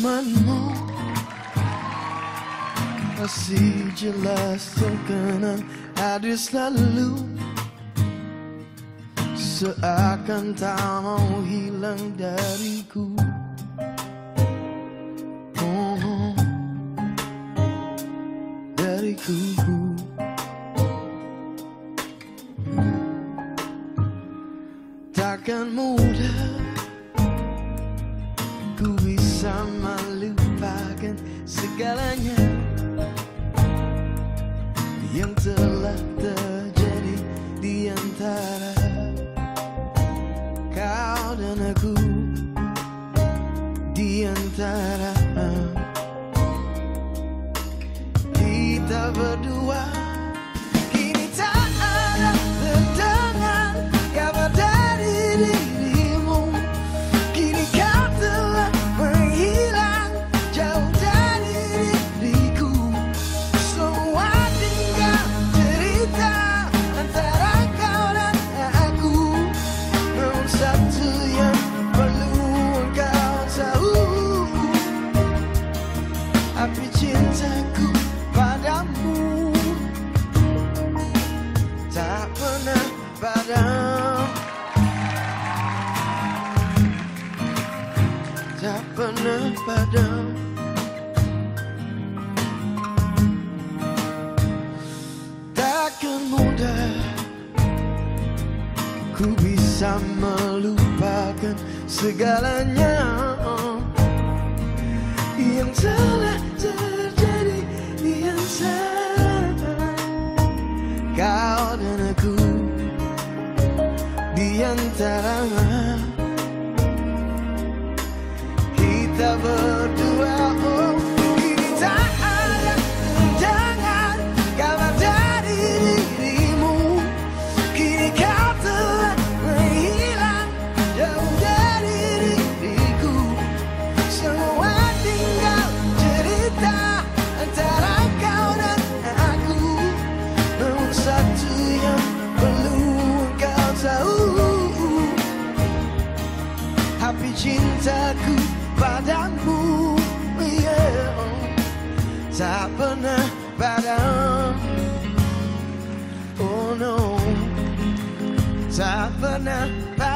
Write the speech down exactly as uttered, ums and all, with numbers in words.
senyumanmu masih jelas terkenang hadir selalu, seakan tak mau hilang dariku. Oh, dariku. Takkan mudah ku bisa melupakan segalanya yang telah terjadi di antara kau dan aku, di antara kita berdua. Kini tak ada terdengar kabar dari dirimu. Kini kau telah menghilang jauh dari diriku. Semua tinggal cerita antara kau dan aku. Namun satu yang perlu engkau tahu, api cintaku padamu tak pernah padam, tak pernah padam. Takkan mudah ku bisa melupakan segalanya yang telah terjadi di antara kau dan aku, di antara kita berdua. Oh, kini tak ada undangan kabar dari dirimu. Kini kau telah menghilang jauh dari diriku. Semua tinggal cerita antara kau dan aku. Namun satu yang perlu engkau tahu, api cintaku padamu, yeah, tak pernah padam. Oh no, tak pernah padam.